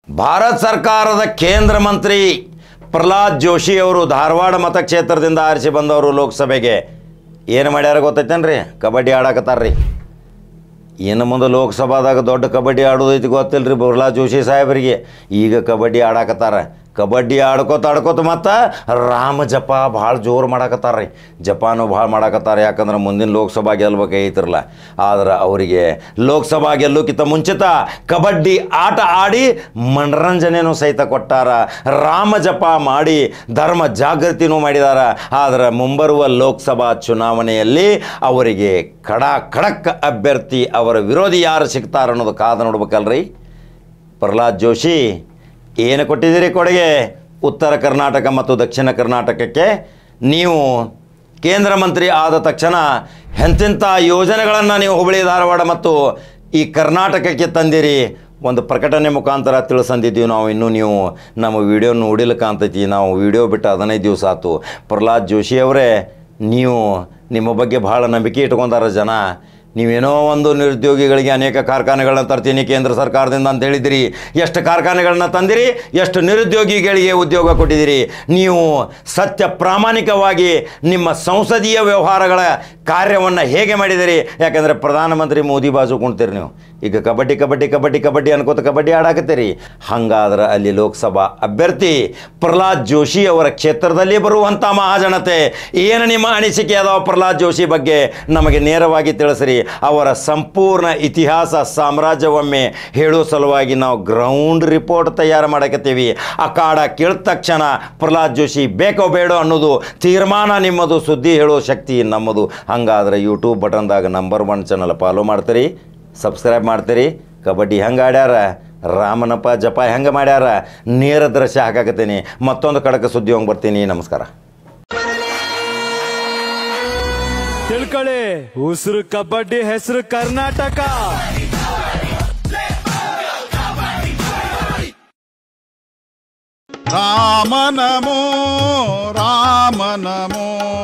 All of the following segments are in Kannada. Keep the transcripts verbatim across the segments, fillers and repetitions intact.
ಭಾರತ ಸರ್ಕಾರದ ಕೇಂದ್ರ ಮಂತ್ರಿ ಪ್ರಹ್ಲಾದ್ ಜೋಶಿ ಅವರು ಧಾರವಾಡ ಮತಕ್ಷೇತ್ರದಿಂದ ಆರಿಸಿ ಬಂದವರು ಲೋಕಸಭೆಗೆ ಏನು ಮಾಡ್ಯಾರ ಗೊತ್ತೈತೇನ್ರಿ? ಕಬಡ್ಡಿ ಆಡಕತ್ತಾರ್ರಿ. ಇನ್ನು ಮುಂದೆ ಲೋಕಸಭಾದಾಗ ದೊಡ್ಡ ಕಬಡ್ಡಿ ಆಡೋದೈತಿ ಗೊತ್ತಿಲ್ಲ ರೀ ಪ್ರಹ್ಲಾದ್ ಜೋಶಿ ಸಾಹೇಬರಿಗೆ. ಈಗ ಕಬಡ್ಡಿ ಆಡಕತ್ತಾರ. ಕಬಡ್ಡಿ ಆಡ್ಕೋತ ಆಡ್ಕೋತ ಮತ್ತು ರಾಮ ಜಪ ಭಾಳ ಜೋರು ಮಾಡಕತ್ತಾರ ರೀ. ಜಪಾನು ಭಾಳ ಮಾಡಕತ್ತಾರ. ಯಾಕಂದ್ರೆ ಮುಂದಿನ ಲೋಕಸಭಾ ಗೆಲ್ಬೇಕೈತಿರಲ್ಲ. ಆದ್ರೆ ಅವರಿಗೆ ಲೋಕಸಭಾ ಗೆಲ್ಲೋಕ್ಕಿಂತ ಮುಂಚಿತ ಕಬಡ್ಡಿ ಆಟ ಆಡಿ ಮನರಂಜನೆಯೂ ಸಹಿತ ಕೊಟ್ಟಾರ. ರಾಮ ಜಪ ಮಾಡಿ ಧರ್ಮ ಜಾಗೃತಿನೂ ಮಾಡಿದಾರ. ಆದರೆ ಮುಂಬರುವ ಲೋಕಸಭಾ ಚುನಾವಣೆಯಲ್ಲಿ ಅವರಿಗೆ ಖಡಾ ಖಡಕ್ ಅಭ್ಯರ್ಥಿ, ಅವರ ವಿರೋಧಿ ಯಾರು ಸಿಗ್ತಾರ ಅನ್ನೋದು ಕಾದು ನೋಡ್ಬೇಕಲ್ರಿ. ಪ್ರಹ್ಲಾದ್ ಜೋಶಿ ಏನು ಕೊಟ್ಟಿದ್ದೀರಿ ಕೊಡುಗೆ ಉತ್ತರ ಕರ್ನಾಟಕ ಮತ್ತು ದಕ್ಷಿಣ ಕರ್ನಾಟಕಕ್ಕೆ? ನೀವು ಕೇಂದ್ರ ಮಂತ್ರಿ ಆದ ತಕ್ಷಣ ಎಂತೆಂಥ ಯೋಜನೆಗಳನ್ನು ನೀವು ಹುಬ್ಬಳ್ಳಿ ಧಾರವಾಡ ಮತ್ತು ಈ ಕರ್ನಾಟಕಕ್ಕೆ ತಂದಿರಿ. ಒಂದು ಪ್ರಕಟಣೆ ಮುಖಾಂತರ ತಿಳಿಸಂದಿದ್ದೀವಿ ನಾವು. ಇನ್ನೂ ನೀವು ನಮ್ಮ ವಿಡಿಯೋ ನೋಡಿಲಿಕ್ಕೆ ಅಂತೈತಿ. ನಾವು ವಿಡಿಯೋ ಬಿಟ್ಟು ಹದಿನೈದು ದಿವಸ ಆಯ್ತು. ಪ್ರಹ್ಲಾದ್ ಜೋಶಿ ಅವರೇ, ನೀವು ನಿಮ್ಮ ಬಗ್ಗೆ ಭಾಳ ನಂಬಿಕೆ ಇಟ್ಕೊಂಡಾರ ಜನ. ನೀವೇನೋ ಒಂದು ನಿರುದ್ಯೋಗಿಗಳಿಗೆ ಅನೇಕ ಕಾರ್ಖಾನೆಗಳನ್ನ ತರ್ತೀನಿ ಕೇಂದ್ರ ಸರ್ಕಾರದಿಂದ ಅಂತ ಹೇಳಿದಿರಿ. ಎಷ್ಟು ಕಾರ್ಖಾನೆಗಳನ್ನ ತಂದಿರಿ, ಎಷ್ಟು ನಿರುದ್ಯೋಗಿಗಳಿಗೆ ಉದ್ಯೋಗ ಕೊಟ್ಟಿದ್ದೀರಿ. ನೀವು ಸತ್ಯ ಪ್ರಾಮಾಣಿಕವಾಗಿ ನಿಮ್ಮ ಸಂಸದೀಯ ವ್ಯವಹಾರಗಳ ಕಾರ್ಯವನ್ನು ಹೇಗೆ ಮಾಡಿದಿರಿ? ಯಾಕಂದರೆ ಪ್ರಧಾನಮಂತ್ರಿ ಮೋದಿ ಬಾಜು ಕುಣ್ತೀರಿ ನೀವು. ಈಗ ಕಬಡ್ಡಿ ಕಬಡ್ಡಿ ಕಬಡ್ಡಿ ಕಬಡ್ಡಿ ಅನ್ಕೋತ ಕಬಡ್ಡಿ ಆಡಾಕತ್ತೀರಿ. ಹಾಗಾದ್ರೆ ಅಲ್ಲಿ ಲೋಕಸಭಾ ಅಭ್ಯರ್ಥಿ ಪ್ರಹ್ಲಾದ್ ಜೋಶಿ ಅವರ ಕ್ಷೇತ್ರದಲ್ಲಿ ಬರುವಂಥ ಮಹಾಜನತೆ ಏನು ನಿಮ್ಮ ಅನಿಸಿಕೆ ಅದಾವ ಪ್ರಹ್ಲಾದ್ ಜೋಶಿ ಬಗ್ಗೆ ನಮಗೆ ನೇರವಾಗಿ ತಿಳಿಸ್ರಿ. ಅವರ ಸಂಪೂರ್ಣ ಇತಿಹಾಸ ಸಾಮ್ರಾಜ್ಯವೊಮ್ಮೆ ಹೇಳೋ ಸಲುವಾಗಿ ನಾವು ಗ್ರೌಂಡ್ ರಿಪೋರ್ಟ್ ತಯಾರು ಮಾಡಕತ್ತೀವಿ. ಅಖಾಡ ಕೇಳಿದ ತಕ್ಷಣ ಪ್ರಹ್ಲಾದ್ ಜೋಶಿ ಬೇಕೋ ಬೇಡೋ ಅನ್ನೋದು ತೀರ್ಮಾನ ನಿಮ್ಮದು, ಸುದ್ದಿ ಹೇಳೋ ಶಕ್ತಿ ನಮ್ಮದು. ಹಾಗಾದ್ರೆ ಯೂಟ್ಯೂಬ್ ಬಟನ್ದಾಗ ನಂಬರ್ ಒನ್ ಚಾನಲ್ ಫಾಲೋ ಮಾಡ್ತೀರಿ, ಸಬ್ಸ್ಕ್ರೈಬ್ ಮಾಡ್ತೀರಿ. ಕಬಡ್ಡಿ ಹೆಂಗೆ ಆಡ್ಯಾರ, ರಾಮನಪ್ಪ ಜಪ ಹೆಂಗೆ ಮಾಡ್ಯಾರ ನೇರ ದೃಶ್ಯ ಹಾಕಾಕತ್ತೀನಿ. ಮತ್ತೊಂದು ಕಡಕ ಸುದ್ದಿ ಹೋಗಿ ಬರ್ತೀನಿ. ನಮಸ್ಕಾರ. ತಿಳ್ಕೊಳ್ಳಿ, ಉಸಿರು ಕಬಡ್ಡಿ, ಹೆಸರು ಕರ್ನಾಟಕ. ರಾಮ ನಮೋ ರಾಮ ನಮೋ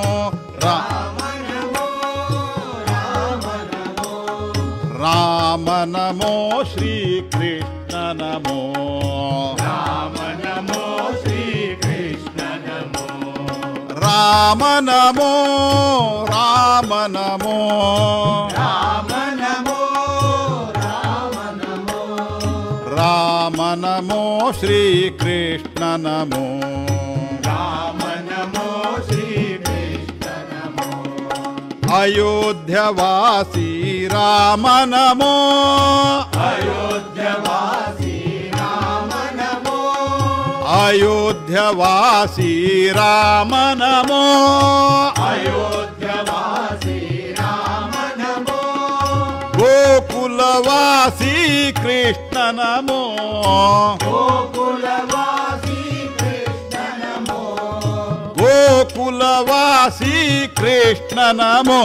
ರಾಮ ನಮೋ ಶ್ರೀ ಕೃಷ್ಣ ನಮೋ ರಾಮ ನಮೋ ಶ್ರೀ ಕೃಷ್ಣ ನಮೋ ರಾಮ ನಮೋ ರಾಮ ನಮೋ ರಾಮ ನಮೋ ರಾಮ ನಮೋ ರಾಮ ನಮೋ ಶ್ರೀ ಕೃಷ್ಣ ನಮೋ ರಾಮ ನಮೋ ಶ್ರೀ ಕೃಷ್ಣ ನಮೋ ಅಯೋಧ್ಯವಾಸಿ ರಾಮ ನಮೋ ಅಯೋಧ್ಯವಾಸಿ ರಾಮ ನಮೋ ಅಯೋಧ್ಯವಾಸಿ ರಾಮ ನಮೋ ಅಯೋಧ್ಯವಾಸಿ ರಾಮ ನಮೋ ಗೋಕುಲವಾಸಿ ಕೃಷ್ಣ ನಮೋ ಗೋಕುಲವಾಸಿ ಕೃಷ್ಣ ನಮೋ ಗೋಕುಲವಾಸಿ ಕೃಷ್ಣ ನಮೋ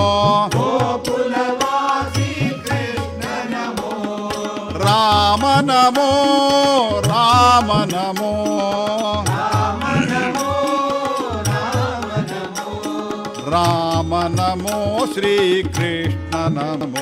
ಗೋಕುಲವಾಸಿ ಕೃಷ್ಣ ನಮೋ ರಾಮ ನಮೋ ರಾಮ ನಮೋ ರಾಮ ನಮೋ ರಾಮ ನಮೋ ರಾಮ ನಮೋ ಶ್ರೀ ಕೃಷ್ಣ ನಮೋ